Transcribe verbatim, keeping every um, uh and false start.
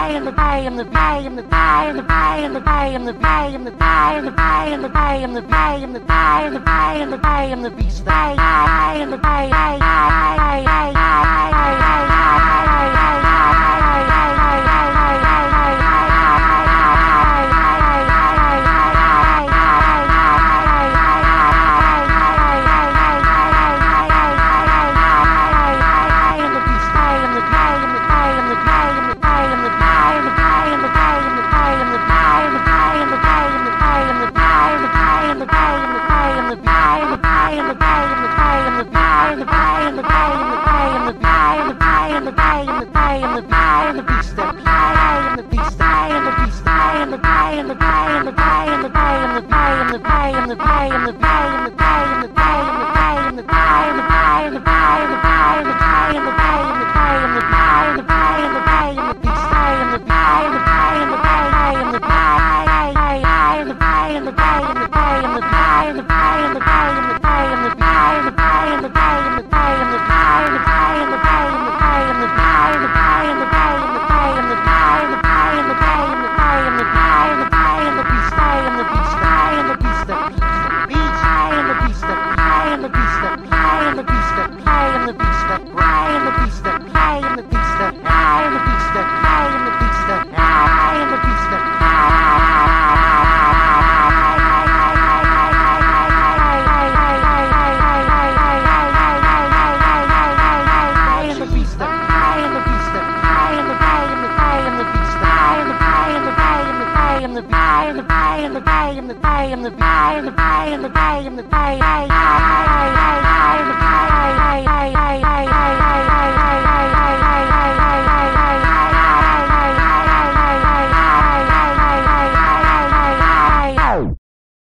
pie and the pie and the pie and the pie and the pie and the pie and the pie and the pie and the pie and the pie and the pie and the pie and the pie and the pie and the beast pie and the pie pie pie pie and the pie and the pie and the pie and the pie and the pie and the pie and the pie and the pie.